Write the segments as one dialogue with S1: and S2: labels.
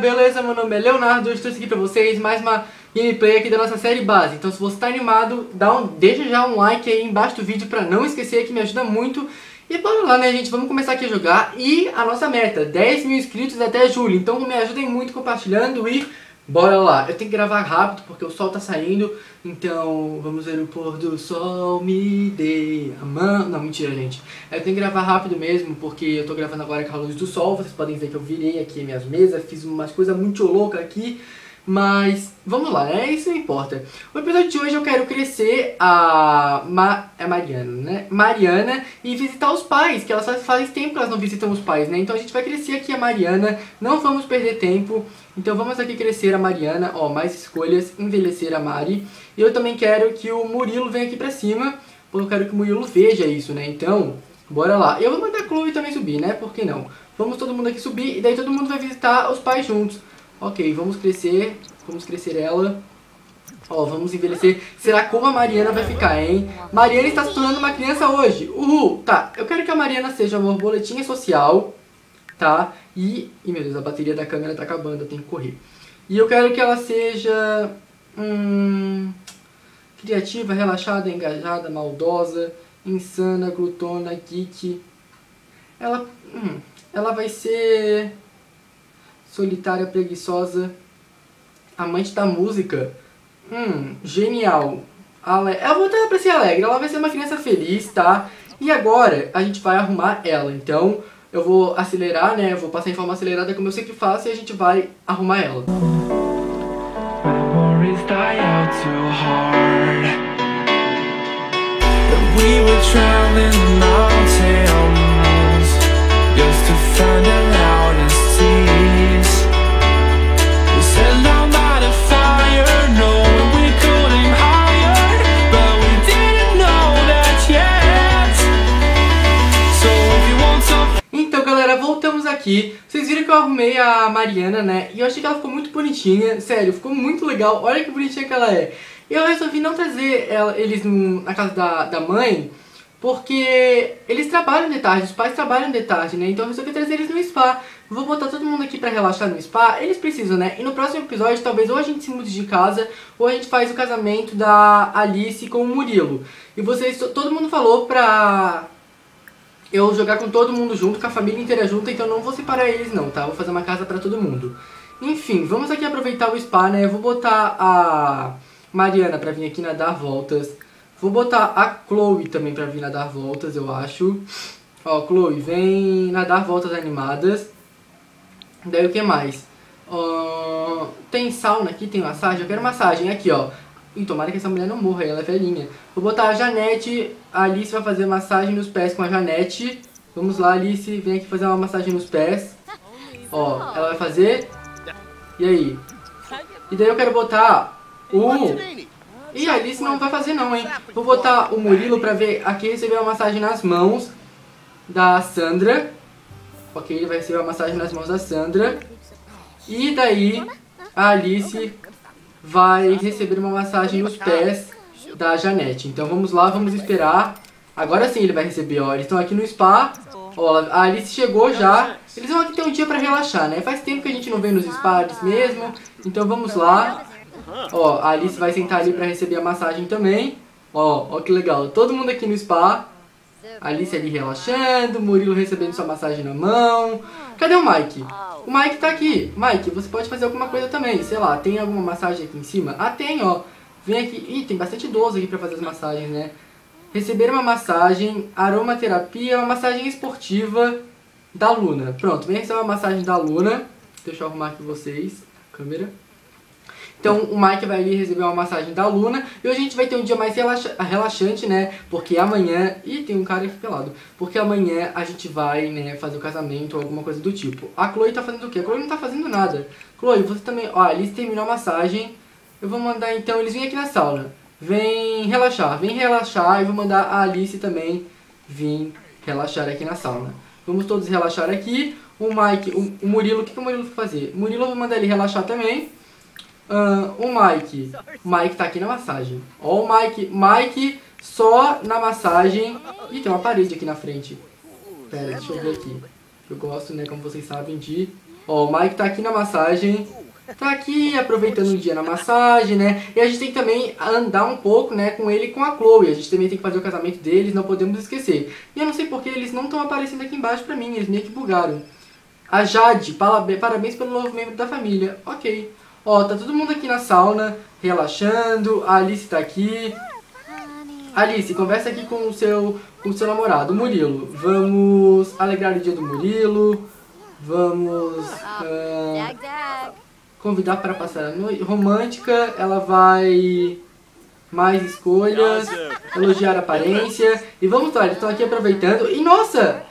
S1: beleza? Meu nome é Leonardo, eu estou aqui pra vocês mais uma gameplay aqui da nossa série base. Então se você está animado, deixa já um like aí embaixo do vídeo pra não esquecer, que me ajuda muito. E bora lá, né, gente? Vamos começar aqui a jogar. E a nossa meta, 10 mil inscritos até julho. Então me ajudem muito compartilhando e bora lá. Eu tenho que gravar rápido porque o sol tá saindo. Então vamos ver o pôr do sol, me dê a mão. Não, mentira, gente. Eu tenho que gravar rápido mesmo porque eu tô gravando agora com a luz do sol. Vocês podem ver que eu virei aqui minhas mesas, fiz umas coisas muito loucas aqui. Mas vamos lá, né? Isso não importa. O episódio de hoje eu quero crescer a Mariana, né? Mariana e visitar os pais, que elas faz tempo que elas não visitam os pais, né? Então a gente vai crescer aqui a Mariana, não vamos perder tempo. Então vamos aqui crescer a Mariana, ó, mais escolhas, envelhecer a Mari. E eu também quero que o Murilo venha aqui pra cima, porque eu quero que o Murilo veja isso, né? Então, bora lá. Eu vou mandar a Chloe também subir, né? Por que não? Vamos todo mundo aqui subir e daí todo mundo vai visitar os pais juntos. Ok, vamos crescer ela. Ó, vamos envelhecer. Será como a Mariana vai ficar, hein? Mariana está se tornando uma criança hoje. Uhul! Tá, eu quero que a Mariana seja uma borboletinha social, tá? E meu Deus, a bateria da câmera tá acabando, eu tenho que correr. E eu quero que ela seja criativa, relaxada, engajada, maldosa, insana, glutona, geek. Ela vai ser solitária, preguiçosa, amante da música. Genial. Eu vou botar ela pra ser alegre, ela vai ser uma criança feliz, tá? E agora a gente vai arrumar ela, então eu vou acelerar, né? Eu vou passar em forma acelerada como eu sempre faço e a gente vai arrumar ela. Voltamos aqui. Vocês viram que eu arrumei a Mariana, né? E eu achei que ela ficou muito bonitinha. Sério, ficou muito legal. Olha que bonitinha que ela é. E eu resolvi não trazer eles na casa da mãe, porque eles trabalham de tarde, os pais trabalham de tarde, né? Então eu resolvi trazer eles no spa. Vou botar todo mundo aqui pra relaxar no spa. Eles precisam, né? E no próximo episódio, talvez ou a gente se mude de casa, ou a gente faz o casamento da Alice com o Murilo. E todo mundo falou pra eu jogar com todo mundo junto, com a família inteira junto, então não vou separar eles não, tá? Vou fazer uma casa pra todo mundo. Enfim, vamos aqui aproveitar o spa, né? Eu vou botar a Mariana pra vir aqui nadar voltas. Vou botar a Chloe também pra vir nadar voltas, eu acho. Ó, Chloe, vem nadar voltas animadas. Daí o que mais? Tem sauna aqui, tem massagem? Eu quero massagem aqui, ó. E tomara que essa mulher não morra, ela é velhinha. Vou botar a Janete, a Alice vai fazer massagem nos pés com a Janete. Vamos lá, Alice, vem aqui fazer uma massagem nos pés. Ó, ela vai fazer. E aí? E daí eu quero botar Ih, a Alice não vai fazer não, hein. Vou botar o Murilo pra ver aqui receber uma massagem nas mãos da Sandra. Ok, ele vai receber uma massagem nas mãos da Sandra. E daí a Alice vai receber uma massagem nos pés da Janete. Então vamos lá, vamos esperar. Agora sim ele vai receber, ó. Eles estão aqui no spa. Ó, a Alice chegou já. Eles vão aqui ter um dia pra relaxar, né? Faz tempo que a gente não vem nos spas mesmo. Então vamos lá. Ó, a Alice vai sentar ali pra receber a massagem também. Ó que legal. Todo mundo aqui no spa. A Alice ali relaxando, o Murilo recebendo sua massagem na mão. Cadê o Mike? O Mike tá aqui. Mike, você pode fazer alguma coisa também. Sei lá, tem alguma massagem aqui em cima? Ah, tem, ó. Vem aqui. Ih, tem bastante idoso aqui pra fazer as massagens, né? Receber uma massagem, aromaterapia, uma massagem esportiva da Luna. Pronto, vem receber uma massagem da Luna. Deixa eu arrumar aqui vocês. Câmera. Então o Mike vai ali receber uma massagem da Luna. E hoje a gente vai ter um dia mais relaxante, né? Porque amanhã... Ih, tem um cara aqui pelado. Porque amanhã a gente vai, né, fazer o casamento ou alguma coisa do tipo. A Chloe tá fazendo o quê? A Chloe não tá fazendo nada. Chloe, você também... Ó, a Alice terminou a massagem. Eu vou mandar então eles virem aqui na sauna. Vem relaxar. E vou mandar a Alice também vir relaxar aqui na sauna. Vamos todos relaxar aqui. O Mike... O Murilo... O que o Murilo vai fazer? O Murilo eu vou mandar ele relaxar também. O Mike tá aqui na massagem. Ó, o Mike só na massagem. Ih, tem uma parede aqui na frente. Pera, deixa eu ver aqui. Eu gosto, né, como vocês sabem, de Ó, o Mike tá aqui na massagem. Tá aqui aproveitando o dia na massagem, né? E a gente tem que também andar um pouco, né, com ele e com a Chloe. A gente também tem que fazer o casamento deles, não podemos esquecer. E eu não sei porque eles não estão aparecendo aqui embaixo pra mim, eles meio que bugaram. A Jade, parabéns pelo novo membro da família. Ok. Ó, tá todo mundo aqui na sauna, relaxando. A Alice tá aqui. Alice, conversa aqui com o seu namorado, Murilo. Vamos alegrar o dia do Murilo. Vamos convidar para passar a noite. Romântica, ela vai... Mais escolhas. Elogiar a aparência. E vamos lá, eles estão aqui aproveitando. E nossa!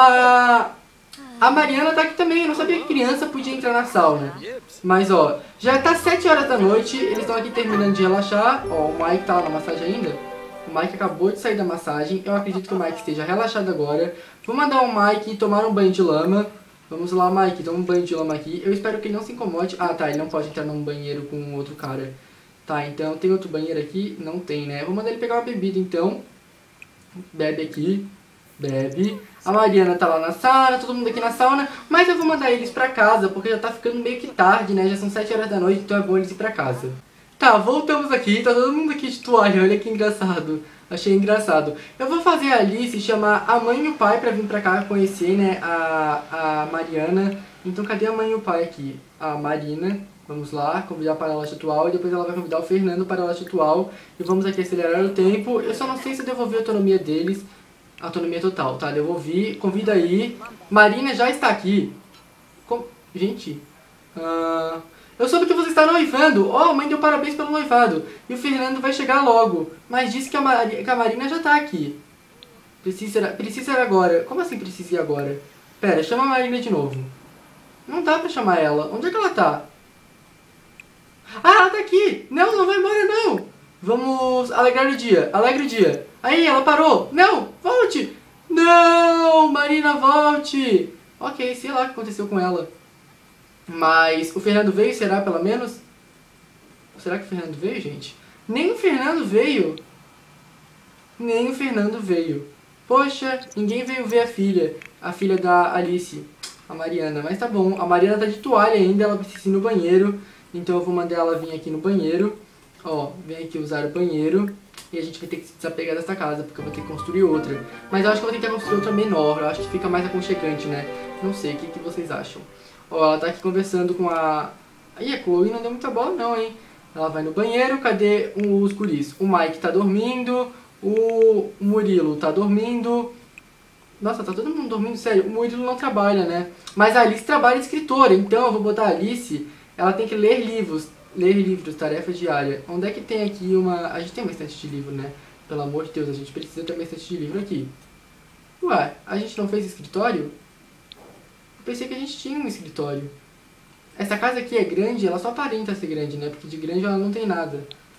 S1: A Mariana tá aqui também. Eu não sabia que criança podia entrar na sauna. Mas ó, já tá 7 horas da noite. Eles estão aqui terminando de relaxar. Ó, o Mike tá lá na massagem ainda. O Mike acabou de sair da massagem. Eu acredito que o Mike esteja relaxado agora. Vou mandar o Mike tomar um banho de lama. Vamos lá, Mike, toma um banho de lama aqui. Eu espero que ele não se incomode. Ah, tá, ele não pode entrar num banheiro com outro cara. Tá, então tem outro banheiro aqui? Não tem, né? Vou mandar ele pegar uma bebida, então. Bebe aqui. Bebe. A Mariana tá lá na sala, todo mundo aqui na sauna. Mas eu vou mandar eles pra casa, porque já tá ficando meio que tarde, né? Já são 7 horas da noite, então é bom eles ir pra casa. Tá, voltamos aqui. Tá todo mundo aqui de toalha, olha que engraçado. Achei engraçado. Eu vou fazer a Alice chamar a mãe e o pai pra vir pra cá conhecer, né, a Mariana. Então cadê a mãe e o pai aqui? A Marina, vamos lá, convidar para a loja atual. E depois ela vai convidar o Fernando para a loja atual. E vamos aqui acelerar o tempo. Eu só não sei se eu devolvi a autonomia deles. Autonomia total, tá? Devolvi, convida aí. Marina já está aqui. Gente... Eu soube que você está noivando. Oh, mãe deu parabéns pelo noivado. E o Fernando vai chegar logo. Mas disse que a Marina já está aqui. Precisa ir agora. Como assim precisa ir agora? Pera, chama a Marina de novo. Não dá pra chamar ela. Onde é que ela tá? Ah, ela tá aqui. Não, não vai embora não. Vamos alegrar o dia. Alegre o dia. Aí, ela parou. Não, volte. Não, Marina, volte. Ok, sei lá o que aconteceu com ela. Mas o Fernando veio, será pelo menos? Será que o Fernando veio, gente? Nem o Fernando veio. Nem o Fernando veio. Poxa, ninguém veio ver a filha da Alice, a Mariana. Mas tá bom, a Mariana tá de toalha ainda, ela precisa ir no banheiro. Então eu vou mandar ela vir aqui no banheiro. Ó, vem aqui usar o banheiro. E a gente vai ter que se desapegar dessa casa, porque eu vou ter que construir outra. Mas eu acho que eu vou tentar construir outra menor, eu acho que fica mais aconchegante, né? Não sei, o que vocês acham? Ó, ela tá aqui conversando com a... Ih, a Chloe não deu muita bola não, hein? Ela vai no banheiro, cadê os guris? O Mike tá dormindo, o Murilo tá dormindo. Nossa, tá todo mundo dormindo, sério. O Murilo não trabalha, né? Mas a Alice trabalha escritora, então eu vou botar a Alice, ela tem que ler livros, tarefa diária. Onde é que tem aqui uma... A gente tem uma estante de livro, né? Pelo amor de Deus, a gente precisa ter uma estante de livro aqui. Ué, a gente não fez escritório? Pensei que a gente tinha um escritório. Essa casa aqui é grande, ela só aparenta ser grande, né? Porque de grande ela não tem nada.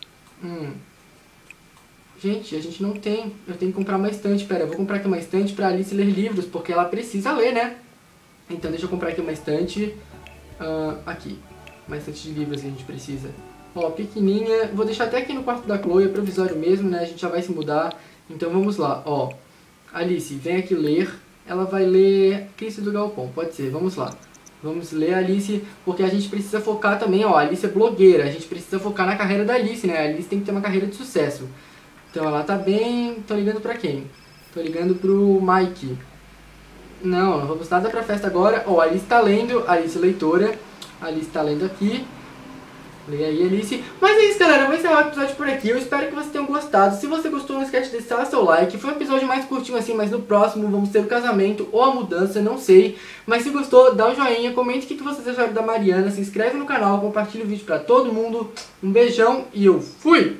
S1: Gente, a gente não tem. Eu tenho que comprar uma estante. Pera, eu vou comprar aqui uma estante pra Alice ler livros, porque ela precisa ler, né? Então deixa eu comprar aqui uma estante. Aqui. Uma estante de livros que a gente precisa. Ó, pequenininha. Vou deixar até aqui no quarto da Chloe, é provisório mesmo, né? A gente já vai se mudar. Então vamos lá, ó. Alice, vem aqui ler. Ela vai ler Cristo do Galpão, pode ser, vamos lá. Vamos ler a Alice, porque a gente precisa focar também, ó, a Alice é blogueira, a gente precisa focar na carreira da Alice, né? A Alice tem que ter uma carreira de sucesso. Então ela tá bem... Tô ligando pra quem? Tô ligando pro Mike. Não vamos nada pra festa agora. Ó, a Alice tá lendo, Alice leitora. A Alice tá lendo aqui. Leia aí, Alice. Mas é isso, galera. Eu vou encerrar o episódio por aqui. Eu espero que vocês tenham gostado. Se você gostou, não esquece de deixar seu like. Foi um episódio mais curtinho assim, mas no próximo vamos ter o casamento ou a mudança, não sei. Mas se gostou, dá um joinha, comente o que vocês acharam da Mariana, se inscreve no canal, compartilha o vídeo pra todo mundo. Um beijão e eu fui!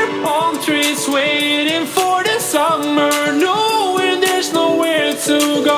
S2: Summer, knowing there's nowhere to go.